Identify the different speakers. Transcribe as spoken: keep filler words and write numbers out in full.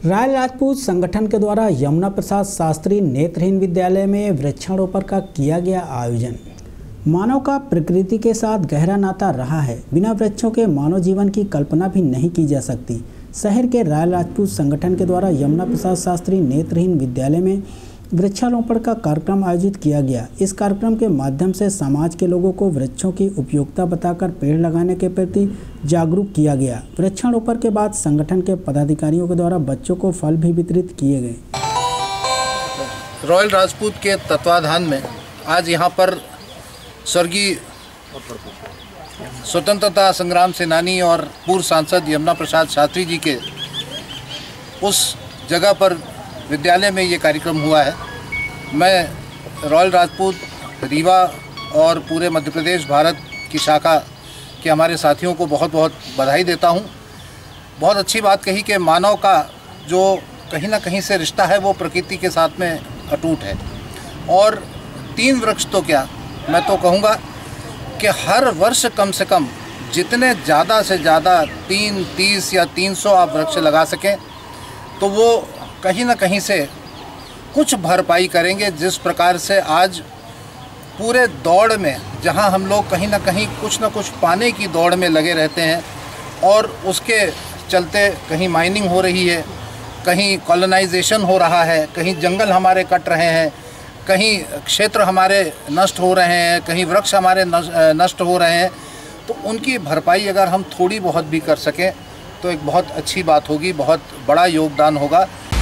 Speaker 1: राय राजपूत संगठन के द्वारा यमुना प्रसाद शास्त्री नेत्रहीन विद्यालय में वृक्षारोपण का किया गया आयोजन। मानव का प्रकृति के साथ गहरा नाता रहा है। बिना वृक्षों के मानव जीवन की कल्पना भी नहीं की जा सकती। शहर के राय राजपूत संगठन के द्वारा यमुना प्रसाद शास्त्री नेत्रहीन विद्यालय में वृक्षारोपण का कार्यक्रम आयोजित किया गया। इस कार्यक्रम के माध्यम से समाज के लोगों को वृक्षों की उपयोगिता बताकर पेड़ लगाने के प्रति जागरूक किया गया। वृक्षारोपण के बाद संगठन के पदाधिकारियों के द्वारा बच्चों को फल भी वितरित किए गए।
Speaker 2: रॉयल राजपूत के तत्वाधान में आज यहाँ पर स्वर्गीय स्वतंत्रता संग्राम सेनानी और पूर्व सांसद यमुना प्रसाद शास्त्री जी के उस जगह पर विद्यालय में ये कार्यक्रम हुआ है। मैं रॉयल राजपूत रीवा और पूरे मध्य प्रदेश भारत की शाखा के हमारे साथियों को बहुत बहुत बधाई देता हूँ। बहुत अच्छी बात कही कि मानव का जो कहीं ना कहीं से रिश्ता है वो प्रकृति के साथ में अटूट है। और तीन वृक्ष तो क्या, मैं तो कहूँगा कि हर वर्ष कम से कम जितने ज़्यादा से ज़्यादा तीन तीस या तीन सौ आप वृक्ष लगा सकें तो वो कहीं ना कहीं से कुछ भरपाई करेंगे। जिस प्रकार से आज पूरे दौड़ में जहां हम लोग कहीं ना कहीं कुछ ना कुछ पाने की दौड़ में लगे रहते हैं और उसके चलते कहीं माइनिंग हो रही है, कहीं कॉलोनाइजेशन हो रहा है, कहीं जंगल हमारे कट रहे हैं, कहीं क्षेत्र हमारे नष्ट हो रहे हैं, कहीं वृक्ष हमारे नष्ट हो रहे हैं, तो उनकी भरपाई अगर हम थोड़ी बहुत भी कर सकें तो एक बहुत अच्छी बात होगी, बहुत बड़ा योगदान होगा।